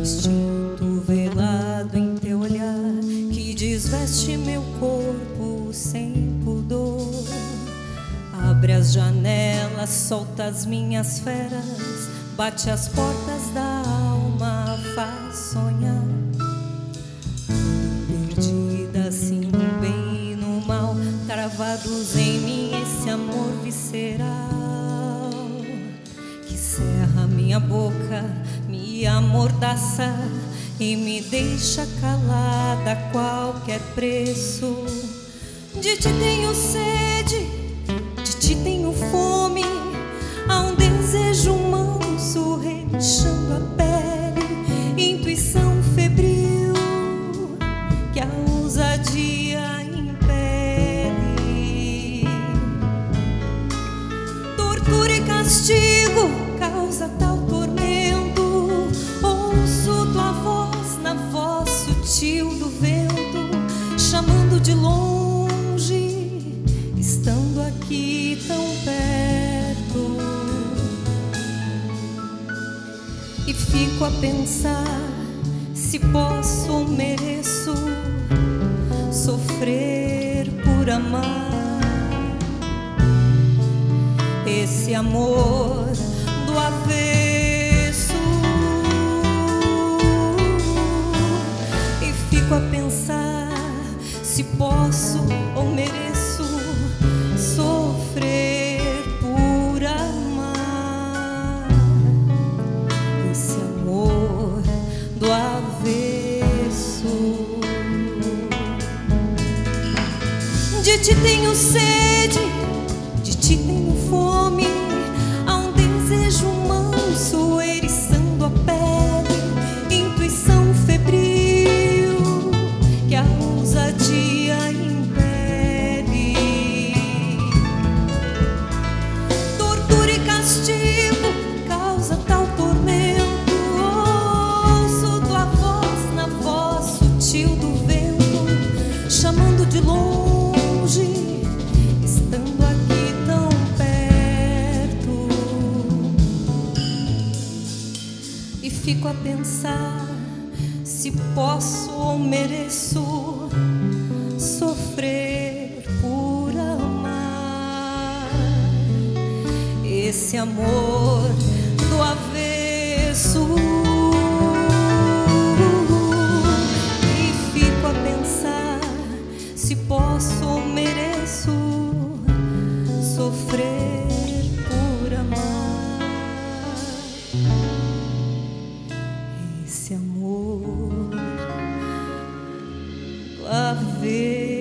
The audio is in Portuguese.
instinto velado em teu olhar que desveste meu corpo sem pudor. Abre as janelas, solta as minhas feras, bate as portas da alma, faz sonhar. Perdida assim no bem e no mal, travados em mim esse amor visceral que cerra minha boca, me amordaça e me deixa calada a qualquer preço. De ti tenho sede, de ti tenho fome, há um desejo manso relinchando a pele, intuição febril que a ousadia impele. Tortura e castigo causa tal tormento, ouço tua voz na voz sutil do vento, chamando de longe, estando aqui tão perto. E fico a pensar se posso ou mereço sofrer por amar. Esse amor do avesso. E fico a pensar se posso ou mereço sofrer por amar. Esse amor do avesso. De ti tenho sede, de ti tenho fome, há um desejo manso eriçando a pele, intuição febril que a ousadia impele. Tortura e castigo causa tal tormento, ouço tua voz na voz sutil do vento, chamando de longe, estando aqui tão perto. E fico a pensar se posso ou mereço sofrer por amar. Esse amor do avesso. E fico a pensar se posso ou mereço sofrer por amar. Esse amor do avesso.